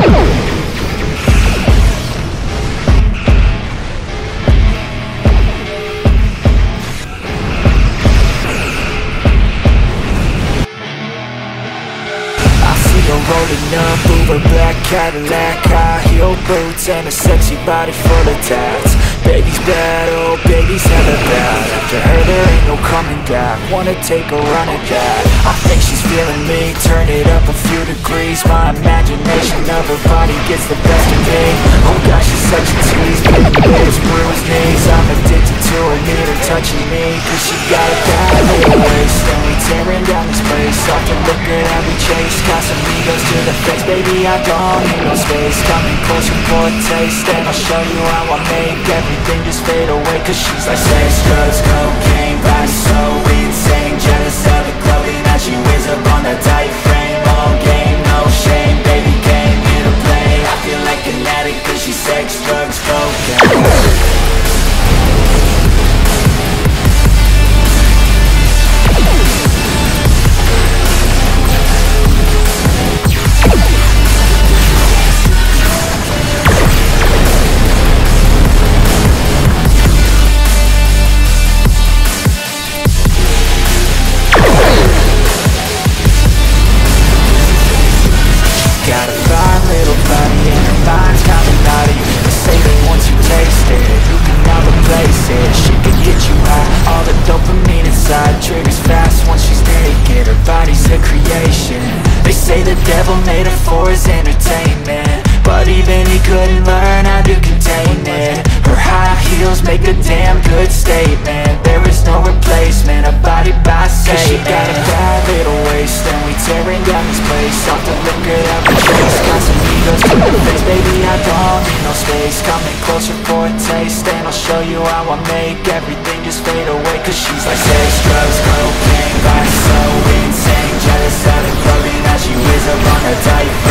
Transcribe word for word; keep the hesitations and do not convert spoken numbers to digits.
Rolling up, Uber black Cadillac, high heel boots and a sexy body full of tats. Baby's bad, oh baby's hella bad. After her there ain't no coming back. Wanna take a run at that. I think she's feeling me, turn it up a few degrees. My imagination of her body gets the best of me. Oh gosh, she's such a tease, baby lips, bruised knees. I'm addicted to her, need her touching me, cause she got a bad little waist. And we tearing down this place, off the liquor that we chase. Got some egos to the face, baby I don't need no space. Coming closer for a taste, and I'll show you how I make everything just fade away. Cause she's like sex, drugs, cocaine, body so insane. Jealous of the clothing that she wears up on that tight frame. All game, no shame, baby came here to play. I feel like an addict cause she's sex, drugs, cocaine. Got a fine little body and her mind's kinda naughty. They say that once you taste it, you can never replace it. She can get you high, all the dopamine inside triggers fast once she's naked. Her body's a creation. They say the devil made her for his entertainment, but even he couldn't learn how to contain it. Her high heels make a damn good statement. There is no replacement, a body by Satan. Cause she got a bad little waist, and we tearing down this place. Off the liquor that we chase, got some egos to the face. Baby I don't need no space, coming closer for a taste. And I'll show you how I make everything just fade away. Cause she's like sex, drugs, cocaine, body so insane. Jealous of the clothing that she wears up on her tight